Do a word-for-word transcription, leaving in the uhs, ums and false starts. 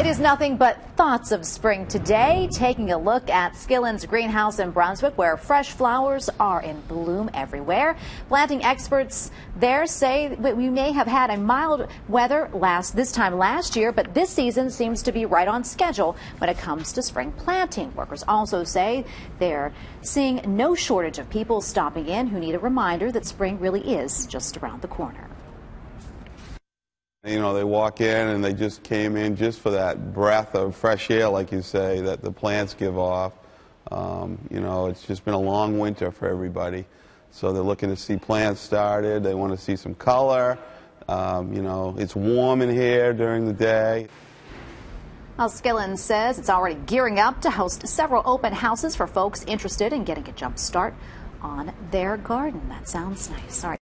It is nothing but thoughts of spring today. Taking a look at Skillins Greenhouse in Brunswick, where fresh flowers are in bloom everywhere. Planting experts there say we may have had a mild weather last this time last year, but this season seems to be right on schedule when it comes to spring planting. Workers also say they're seeing no shortage of people stopping in who need a reminder that spring really is just around the corner. You know, they walk in and they just came in just for that breath of fresh air, like you say, that the plants give off. Um, you know, it's just been a long winter for everybody. So they're looking to see plants started. They want to see some color. Um, you know, it's warm in here during the day. Well, Skillins says it's already gearing up to host several open houses for folks interested in getting a jump start on their garden. That sounds nice. All right.